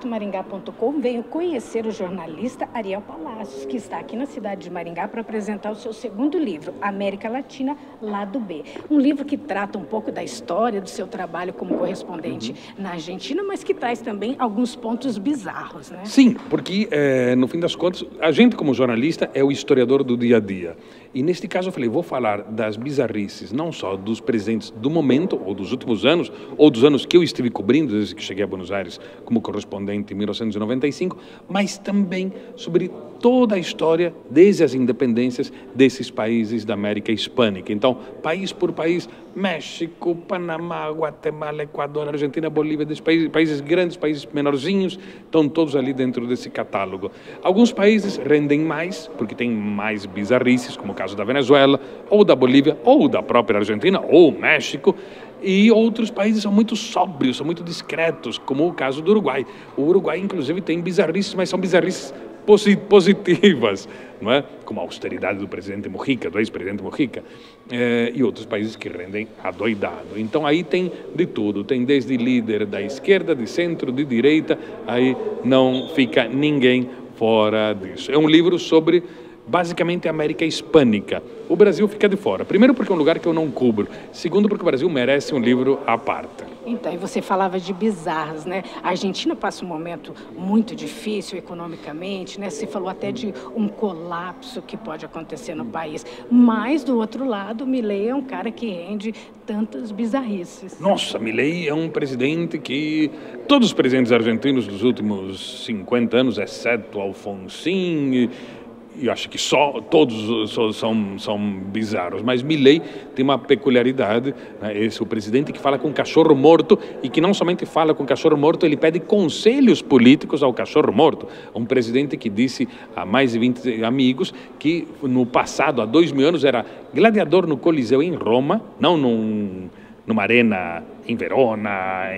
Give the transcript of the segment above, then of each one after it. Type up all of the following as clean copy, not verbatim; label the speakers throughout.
Speaker 1: projetomaringá.com, venho conhecer o jornalista Ariel Palacios, que está aqui na cidade de Maringá para apresentar o seu segundo livro, América Latina, Lado B. Um livro que trata um pouco da história do seu trabalho como correspondente na Argentina, mas que traz também alguns pontos bizarros, né?
Speaker 2: Sim, porque, no fim das contas, a gente como jornalista é o historiador do dia a dia. E neste caso eu falei, vou falar das bizarrices, não só dos presidentes do momento, ou dos últimos anos, ou dos anos que eu estive cobrindo, desde que cheguei a Buenos Aires como correspondente em 1995, mas também sobre toda a história, desde as independências desses países da América Hispânica. Então, país por país, México, Panamá, Guatemala, Equador, Argentina, Bolívia, desses países grandes, países menorzinhos, estão todos ali dentro desse catálogo. Alguns países rendem mais, porque tem mais bizarrices, como o caso da Venezuela, ou da Bolívia, ou da própria Argentina, ou México, e outros países são muito sóbrios, são muito discretos, como o caso do Uruguai. O Uruguai, inclusive, tem bizarrices, mas são bizarrices positivas, não é? Como a austeridade do presidente Mujica, do ex-presidente Mujica, e outros países que rendem adoidado. Então aí tem de tudo, tem desde líder da esquerda, de centro, de direita, aí não fica ninguém fora disso. É um livro sobre basicamente a América Hispânica. O Brasil fica de fora. Primeiro porque é um lugar que eu não cubro. Segundo porque o Brasil merece um livro à parte.
Speaker 1: Então, e você falava de bizarras, né? A Argentina passa um momento muito difícil economicamente, né? Você falou até de um colapso que pode acontecer no país. Mas, do outro lado, Milei é um cara que rende tantas bizarrices.
Speaker 2: Nossa, Milei é um presidente que... Todos os presidentes argentinos dos últimos 50 anos, exceto Alfonsín... Eu acho que todos são bizarros, mas Milei tem uma peculiaridade, né? Esse é o presidente que fala com cachorro morto e que não somente fala com cachorro morto, ele pede conselhos políticos ao cachorro morto. Um presidente que disse a mais de 20 amigos que no passado, há 2000 anos, era gladiador no Coliseu em Roma, não numa arena em Verona,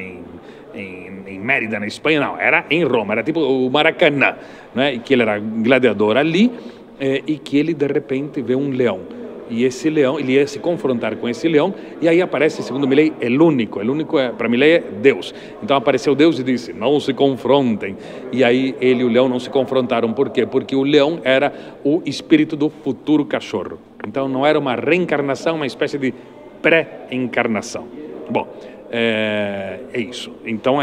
Speaker 2: em Mérida, na Espanha, não, era em Roma, era tipo o Maracanã, né? E que ele era gladiador ali, e que ele de repente vê um leão. E esse leão, ele ia se confrontar com esse leão, e aí aparece, segundo Milei, o único para Milei é Deus. Então apareceu Deus e disse, não se confrontem. E aí ele e o leão não se confrontaram. Por quê? Porque o leão era o espírito do futuro cachorro. Então não era uma reencarnação, uma espécie de pré-encarnação. Bom, é isso. Então,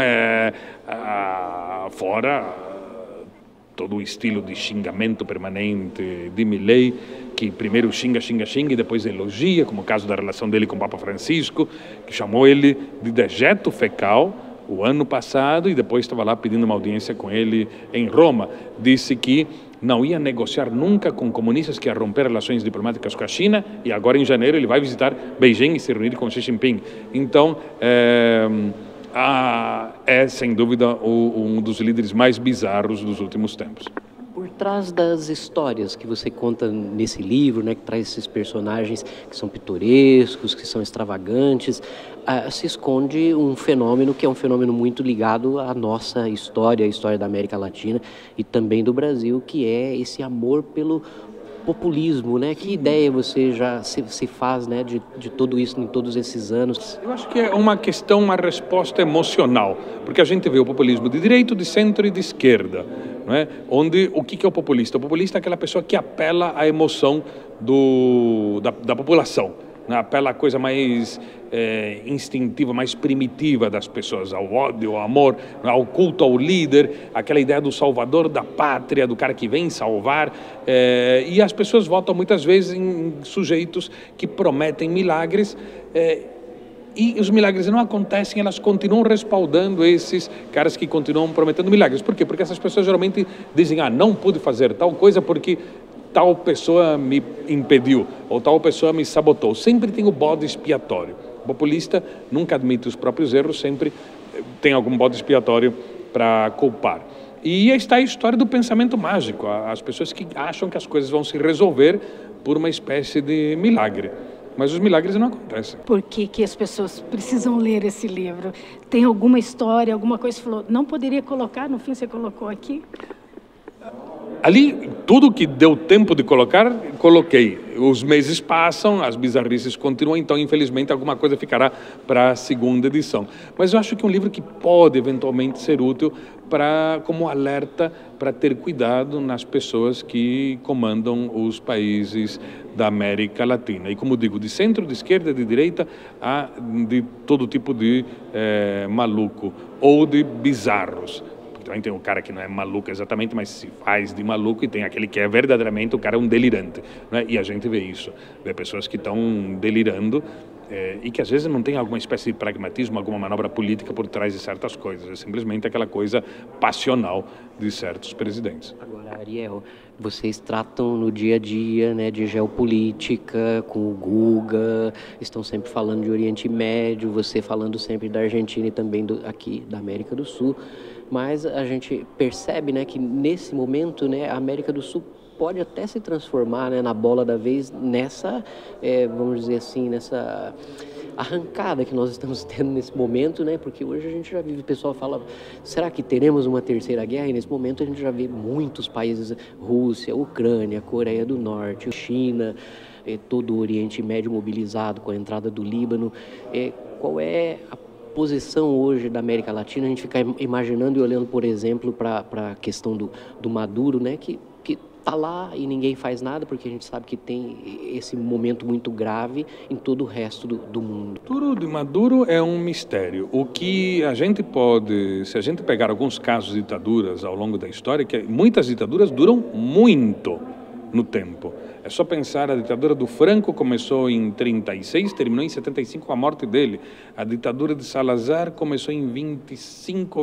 Speaker 2: fora todo o estilo de xingamento permanente de Milei, que primeiro xinga e depois elogia, como o caso da relação dele com o Papa Francisco, que chamou ele de dejeto fecal o ano passado e depois estava lá pedindo uma audiência com ele em Roma. Disse que não ia negociar nunca com comunistas que ia romper relações diplomáticas com a China, e agora em janeiro ele vai visitar Beijing e se reunir com Xi Jinping. Então, é sem dúvida um dos líderes mais bizarros dos últimos tempos.
Speaker 3: Por trás das histórias que você conta nesse livro, né, que traz esses personagens que são pitorescos, que são extravagantes, se esconde um fenômeno que é um fenômeno muito ligado à nossa história, à história da América Latina e também do Brasil, que é esse amor pelo populismo, né? Que ideia você já se faz, né, de tudo isso em todos esses anos?
Speaker 2: Eu acho que é uma resposta emocional, porque a gente vê o populismo de direita, de centro e de esquerda, não é? Onde o que é o populista? O populista é aquela pessoa que apela à emoção da população, né? Apela à coisa mais instintiva, mais primitiva das pessoas, ao ódio, ao amor, ao culto ao líder, aquela ideia do salvador da pátria, do cara que vem salvar, e as pessoas votam muitas vezes em sujeitos que prometem milagres, e os milagres não acontecem, elas continuam respaldando esses caras que continuam prometendo milagres. Por quê? Porque essas pessoas geralmente dizem, não pude fazer tal coisa porque tal pessoa me impediu, ou tal pessoa me sabotou. Sempre tem o bode expiatório. O populista nunca admite os próprios erros, sempre tem algum bode expiatório para culpar. E aí está a história do pensamento mágico, as pessoas que acham que as coisas vão se resolver por uma espécie de milagre. Mas os milagres não acontecem.
Speaker 1: Por que as pessoas precisam ler esse livro? Tem alguma história, alguma coisa que você falou, não poderia colocar, no fim você colocou aqui?
Speaker 2: Ali, tudo que deu tempo de colocar, coloquei. os meses passam, as bizarrices continuam, então, infelizmente, alguma coisa ficará para a segunda edição. Mas eu acho que é um livro que pode, eventualmente, ser útil como alerta para ter cuidado nas pessoas que comandam os países da América Latina. E, como digo, de centro, de esquerda, de direita, a de todo tipo de maluco ou de bizarros. Também tem um cara que não é maluco exatamente, mas se faz de maluco, e tem aquele que é verdadeiramente, o cara é um delirante, né? E a gente vê isso, vê pessoas que estão delirando e que às vezes não tem alguma espécie de pragmatismo, alguma manobra política por trás de certas coisas, é simplesmente aquela coisa passional de certos presidentes.
Speaker 3: Agora, Ariel, vocês tratam no dia a dia, né, de geopolítica com o Guga, estão sempre falando de Oriente Médio, você falando sempre da Argentina e também aqui da América do Sul, mas a gente percebe, né, que nesse momento, né, a América do Sul pode até se transformar, né, na bola da vez nessa, vamos dizer assim, nessa arrancada que nós estamos tendo nesse momento, né, porque hoje a gente já vive, o pessoal fala, será que teremos uma terceira guerra? E nesse momento a gente já vê muitos países, Rússia, Ucrânia, Coreia do Norte, China, todo o Oriente Médio mobilizado com a entrada do Líbano. Qual é a posição hoje da América Latina? A gente fica imaginando e olhando, por exemplo, para a questão do Maduro, né, que está lá e ninguém faz nada, porque a gente sabe que tem esse momento muito grave em todo o resto do mundo.
Speaker 2: Tudo de Maduro é um mistério. O que a gente pode, se a gente pegar alguns casos de ditaduras ao longo da história, que muitas ditaduras duram muito no tempo. É só pensar, a ditadura do Franco começou em 36, terminou em 75 com a morte dele. A ditadura de Salazar começou em 25,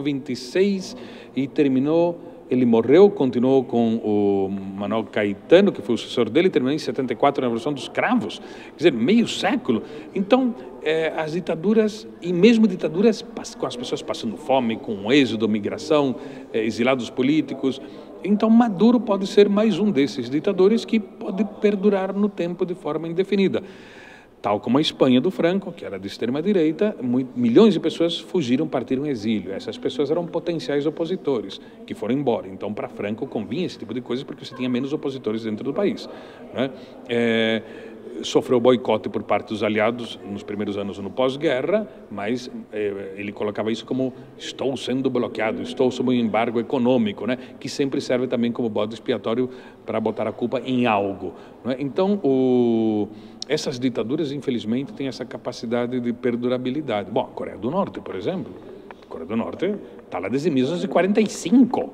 Speaker 2: 26 e terminou, ele morreu, continuou com o Manuel Caetano, que foi o sucessor dele, terminou em 74 na Revolução dos Cravos. Quer dizer, meio século. Então, as ditaduras, e mesmo ditaduras com as pessoas passando fome, com êxodo, migração, exilados políticos. Então, Maduro pode ser mais um desses ditadores que pode perdurar no tempo de forma indefinida. Tal como a Espanha do Franco, que era de extrema-direita, milhões de pessoas fugiram, partiram em exílio. Essas pessoas eram potenciais opositores, que foram embora. Então, para Franco, convinha esse tipo de coisa, porque você tinha menos opositores dentro do país, né? Sofreu boicote por parte dos aliados nos primeiros anos no pós-guerra, mas ele colocava isso como estou sendo bloqueado, estou sob um embargo econômico, né? Que sempre serve também como bode expiatório para botar a culpa em algo, né? Então, essas ditaduras, infelizmente, têm essa capacidade de perdurabilidade. Bom, a Coreia do Norte, por exemplo. A Coreia do Norte está lá desde 1945.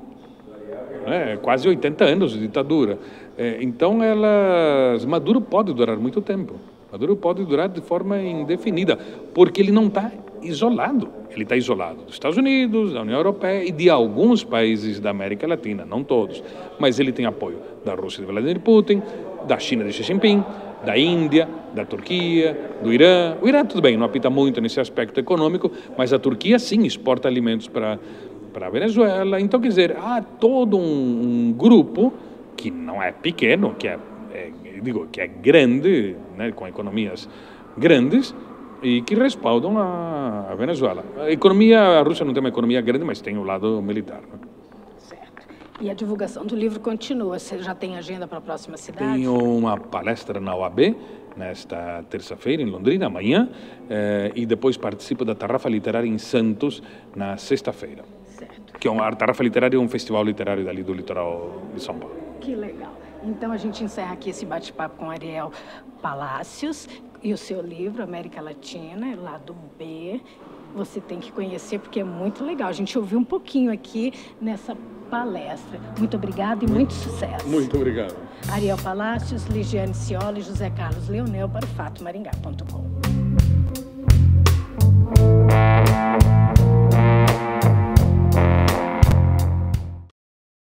Speaker 2: Quase 80 anos de ditadura. Então, Maduro pode durar muito tempo. Maduro pode durar de forma indefinida, porque ele não está isolado. Ele está isolado dos Estados Unidos, da União Europeia e de alguns países da América Latina, não todos. Mas ele tem apoio da Rússia de Vladimir Putin, da China de Xi Jinping, da Índia, da Turquia, do Irã. O Irã, tudo bem, não apita muito nesse aspecto econômico, mas a Turquia, sim, exporta alimentos para a Venezuela. Então, quer dizer, há todo um grupo que não é pequeno, que é grande, né, com economias grandes, e que respaldam a Venezuela. A Rússia não tem uma economia grande, mas tem o lado militar, né?
Speaker 1: Certo. E a divulgação do livro continua. Você já tem agenda para a próxima cidade?
Speaker 2: Tenho uma palestra na OAB, nesta terça-feira, em Londrina, amanhã, e depois participo da Tarrafa Literária em Santos, na sexta-feira.
Speaker 1: Certo.
Speaker 2: Que a Tarrafa Literária é um festival literário dali do litoral de São Paulo.
Speaker 1: Que legal. Então, a gente encerra aqui esse bate-papo com Ariel Palacios e o seu livro, América Latina, Lado B. Você tem que conhecer porque é muito legal. A gente ouviu um pouquinho aqui nessa palestra. Muito obrigada e muito sucesso.
Speaker 2: Muito obrigado.
Speaker 1: Ariel Palacios, Ligiane Ciola e José Carlos Leonel para o fatomaringá.com.